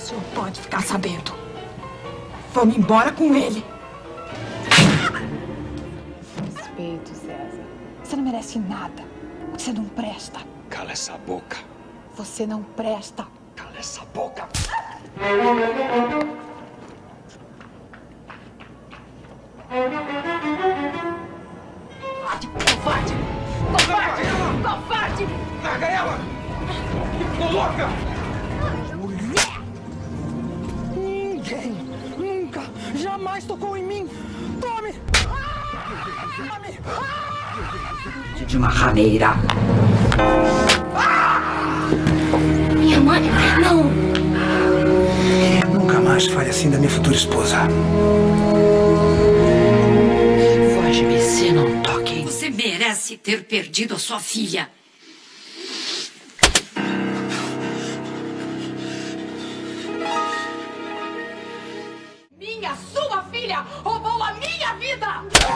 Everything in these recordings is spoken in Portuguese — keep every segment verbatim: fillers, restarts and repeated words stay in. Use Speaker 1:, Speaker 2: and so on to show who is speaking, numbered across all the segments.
Speaker 1: senhor pode ficar sabendo. Vamos embora com ele.
Speaker 2: Respeito, César. Você não merece nada. Você não presta.
Speaker 3: Cala essa boca.
Speaker 2: Você não presta.
Speaker 3: Cala essa boca.
Speaker 1: Covarde! Covarde! Covarde!
Speaker 3: Larga ela! Ficou louca!
Speaker 1: Mulher! Ninguém nunca, jamais tocou em mim! Tome! Tome!
Speaker 4: De uma rameira.
Speaker 1: Minha mãe, não!
Speaker 5: Nunca mais fale assim da minha futura esposa.
Speaker 4: Foge-me se não toque. Você merece ter perdido a sua filha.
Speaker 1: Minha, sua filha roubou a minha vida!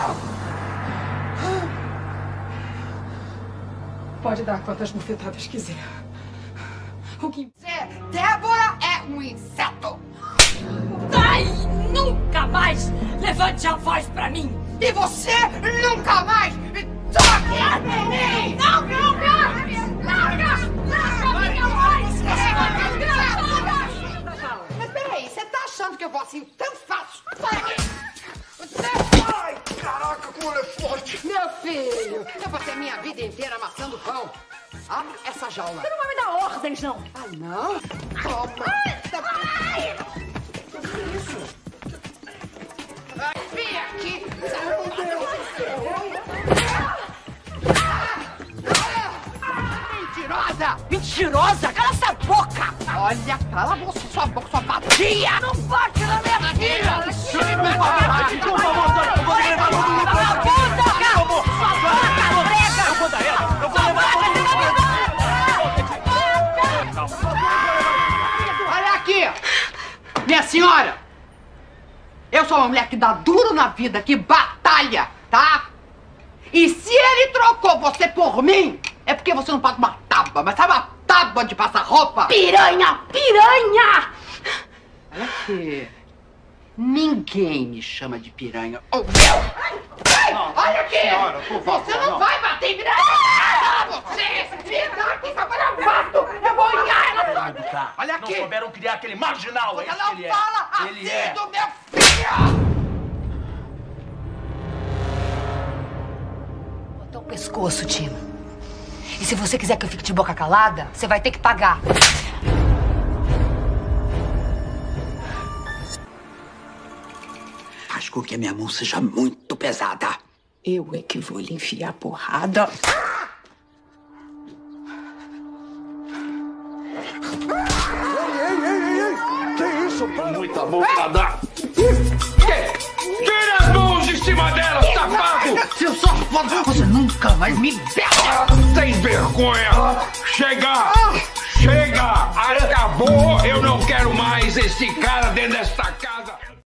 Speaker 1: Pode dar quantas bufetadas quiser. O que...
Speaker 6: Você, Débora, é um inseto!
Speaker 1: Ai, nunca mais levante a voz pra mim!
Speaker 6: E você nunca mais me toque a mim! Não, não, não! Larga! Larga minha voz! Mas peraí, você tá achando que eu vou assim tão fácil? Sai aqui!
Speaker 3: Ai, caraca, como ela é forte!
Speaker 6: Meu filho, eu passei a minha vida inteira amassando pão. Abre essa jaula.
Speaker 1: Você não vai me dar ordens, não!
Speaker 6: Ah, não? Toma! Ai! O que é isso? Vem aqui! Mentirosa!
Speaker 1: Mentirosa! Cala essa boca!
Speaker 6: Olha, cala a boca, sua boca, sua vadia!
Speaker 1: Não bate na minha filha!
Speaker 6: Não bate!
Speaker 3: Por favor, eu vou levar todo mundo pra casa! Por favor! Eu vou dar ela! Eu vou levar todo mundo pra casa!
Speaker 6: Olha aqui! Minha senhora! Eu sou uma mulher que dá duro na vida, que batalha, tá? E se ele trocou você por mim, é porque você não paga uma tábua, mas sabe uma tábua de passar roupa?
Speaker 1: Piranha! Piranha!
Speaker 6: Olha aqui. Ninguém me chama de piranha. Oh, meu! Não, olha aqui!
Speaker 3: Senhora, por favor,
Speaker 6: você não, não vai bater em mim! Ah, você! Me dá aqui, seu gravado! Eu vou olhar ela toda! Olha aqui!
Speaker 3: Não souberam criar aquele marginal, é
Speaker 6: Você
Speaker 3: isso
Speaker 6: não
Speaker 3: que ele é.
Speaker 6: fala assim
Speaker 3: Ele é.
Speaker 6: do meu filho!
Speaker 7: Botou o pescoço, Tino. E se você quiser que eu fique de boca calada, você vai ter que pagar.
Speaker 4: Faz com que a minha mão seja muito pesada.
Speaker 1: Eu é que vou lhe enfiar porrada.
Speaker 3: Que isso? Muita mão pra dar. Tira as mãos de cima dela, safado!
Speaker 6: Seu safado, você nunca mais me pega!
Speaker 3: Sem vergonha! Chega! Chega! Acabou! Eu não quero mais esse cara dentro desta casa!